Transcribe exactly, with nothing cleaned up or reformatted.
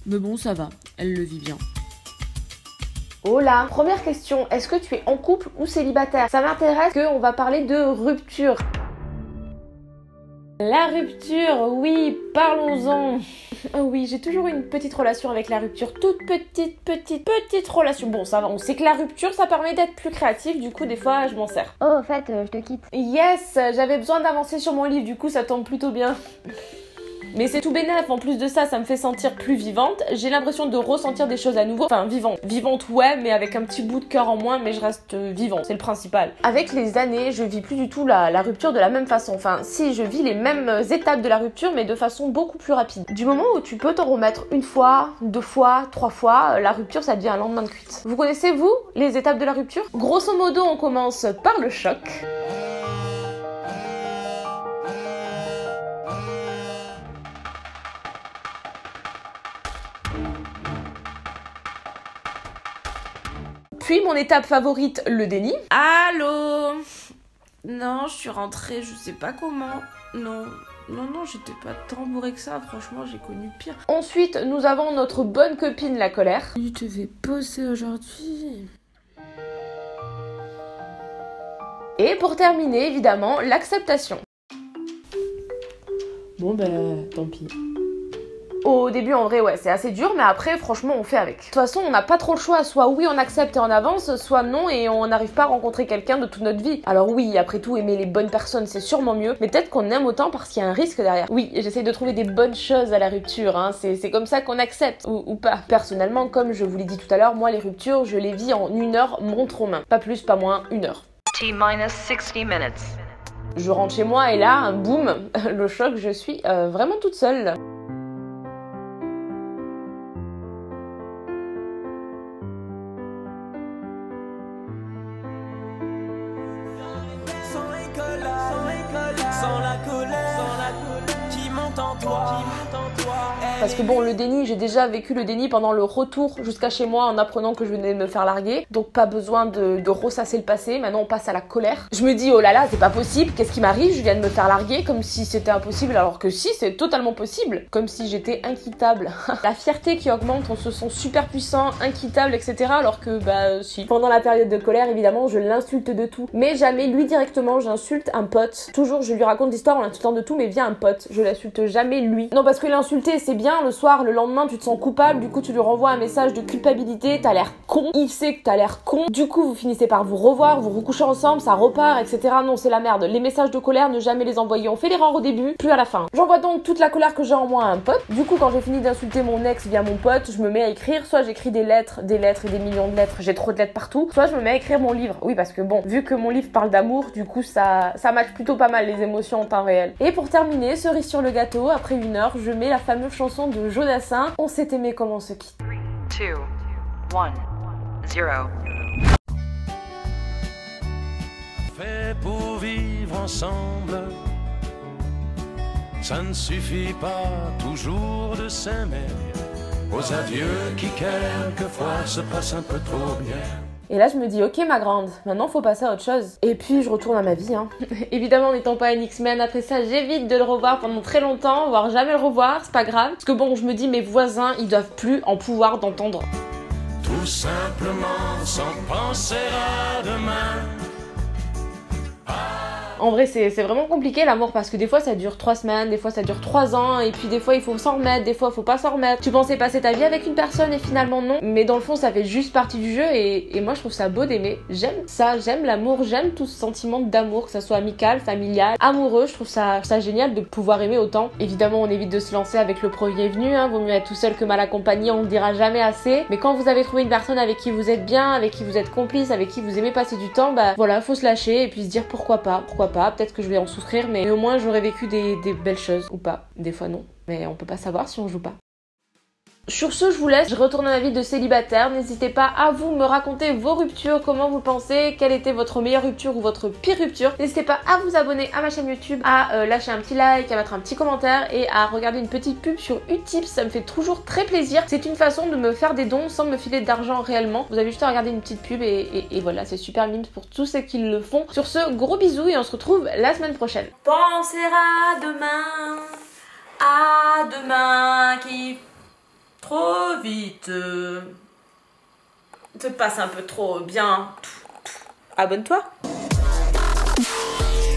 Mais bon, ça va, elle le vit bien. Hola, première question, est-ce que tu es en couple ou célibataire? Ça m'intéresse qu'on va parler de rupture. La rupture, oui, parlons-en. Oh oui, j'ai toujours eu une petite relation avec la rupture, toute petite, petite, petite relation. Bon, ça va, on sait que la rupture, ça permet d'être plus créatif, du coup, des fois, je m'en sers. Oh, au fait, euh, je te quitte. Yes, j'avais besoin d'avancer sur mon livre, du coup, ça tombe plutôt bien. Mais c'est tout bénef, en plus de ça, ça me fait sentir plus vivante. J'ai l'impression de ressentir des choses à nouveau. Enfin, vivante. Vivante, ouais, mais avec un petit bout de cœur en moins, mais je reste vivante, c'est le principal. Avec les années, je vis plus du tout la, la rupture de la même façon. Enfin, si, je vis les mêmes étapes de la rupture, mais de façon beaucoup plus rapide. Du moment où tu peux t'en remettre une fois, deux fois, trois fois, la rupture, ça devient un lendemain de cuite. Vous connaissez, vous, les étapes de la rupture? Grosso modo, on commence par le choc. Puis mon étape favorite, le déni. Allô? Non, je suis rentrée, je sais pas comment. Non, non, non, j'étais pas tant bourrée que ça, franchement, j'ai connu pire. Ensuite, nous avons notre bonne copine, la colère. Tu te fais bosser aujourd'hui. Et pour terminer, évidemment, l'acceptation. Bon, ben, tant pis. Au début, en vrai, ouais, c'est assez dur, mais après, franchement, on fait avec. De toute façon, on n'a pas trop le choix. Soit oui, on accepte et on avance, soit non, et on n'arrive pas à rencontrer quelqu'un de toute notre vie. Alors oui, après tout, aimer les bonnes personnes, c'est sûrement mieux, mais peut-être qu'on aime autant parce qu'il y a un risque derrière. Oui, j'essaie de trouver des bonnes choses à la rupture, hein. C'est comme ça qu'on accepte, ou, ou pas. Personnellement, comme je vous l'ai dit tout à l'heure, moi, les ruptures, je les vis en une heure, montre aux mains. Pas plus, pas moins, une heure. T minus sixty minutes. Je rentre chez moi et là, boum, le choc, je suis euh, vraiment toute seule. Sans la colère, sans la colère qui monte en toi, qui monte en toi. Parce que bon, le déni, j'ai déjà vécu le déni pendant le retour jusqu'à chez moi en apprenant que je venais de me faire larguer. Donc pas besoin de, de ressasser le passé, maintenant on passe à la colère. Je me dis, oh là là, c'est pas possible, qu'est-ce qui m'arrive? Je viens de me faire larguer comme si c'était impossible, alors que si, c'est totalement possible. Comme si j'étais inquittable. La fierté qui augmente, on se sent super puissant, inquittable, et cetera. Alors que, bah si. Pendant la période de colère, évidemment, je l'insulte de tout. Mais jamais lui directement, j'insulte un pote. Toujours, je lui raconte l'histoire en l'insultant de tout, mais via un pote. Je l'insulte jamais lui. Non, parce que l'insulter, c'est bien, le soir, le lendemain, tu te sens coupable, du coup, tu lui renvoies un message de culpabilité, t'as l'air con, il sait que t'as l'air con, du coup, vous finissez par vous revoir, vous recouchez ensemble, ça repart, et cetera. Non, c'est la merde. Les messages de colère, ne jamais les envoyer. On fait l'erreur au début, plus à la fin. J'envoie donc toute la colère que j'ai en moi à un pote. Du coup, quand j'ai fini d'insulter mon ex via mon pote, je me mets à écrire, soit j'écris des lettres, des lettres et des millions de lettres, j'ai trop de lettres partout, soit je me mets à écrire mon livre. Oui, parce que bon, vu que mon livre parle d'amour, du coup, ça, ça match plutôt pas mal les émotions en temps réel. Et pour terminer, cerise sur le gâteau, après une heure, je mets la fameuse chanson de Jodassin, On s'est aimé comme on se quitte. Two, one, zero. Fait pour vivre ensemble, ça ne suffit pas toujours de s'aimer. Aux adieux qui quelquefois se passent un peu trop bien. Et là je me dis ok ma grande, maintenant faut passer à autre chose. Et puis je retourne à ma vie hein. Évidemment n'étant pas une X-Men, après ça j'évite de le revoir pendant très longtemps, voire jamais le revoir, c'est pas grave. Parce que bon je me dis mes voisins ils doivent plus en pouvoir d'entendre. Tout simplement sans penser à demain. En vrai c'est vraiment compliqué l'amour parce que des fois ça dure trois semaines, des fois ça dure trois ans et puis des fois il faut s'en remettre, des fois il faut pas s'en remettre. Tu pensais passer ta vie avec une personne et finalement non, mais dans le fond ça fait juste partie du jeu et, et moi je trouve ça beau d'aimer. J'aime ça, j'aime l'amour, j'aime tout ce sentiment d'amour, que ça soit amical, familial, amoureux, je trouve ça, ça génial de pouvoir aimer autant. Évidemment on évite de se lancer avec le premier venu, hein. Vaut mieux être tout seul que mal accompagné, on le dira jamais assez. Mais quand vous avez trouvé une personne avec qui vous êtes bien, avec qui vous êtes complice, avec qui vous aimez passer du temps, bah voilà, faut se lâcher et puis se dire pourquoi pas, pourquoi pas, peut-être que je vais en souffrir, mais au moins j'aurais vécu des, des belles choses, ou pas, des fois non, mais on peut pas savoir si on joue pas. Sur ce, je vous laisse, je retourne à ma vie de célibataire, n'hésitez pas à vous me raconter vos ruptures, comment vous pensez, quelle était votre meilleure rupture ou votre pire rupture. N'hésitez pas à vous abonner à ma chaîne YouTube, à euh, lâcher un petit like, à mettre un petit commentaire et à regarder une petite pub sur Utip, ça me fait toujours très plaisir. C'est une façon de me faire des dons sans me filer d'argent réellement. Vous avez juste à regarder une petite pub et, et, et voilà, c'est super mime pour tous ceux qui le font. Sur ce, gros bisous et on se retrouve la semaine prochaine. Penser à demain, à demain qui... Trop te... te passe un peu trop bien. Abonne-toi.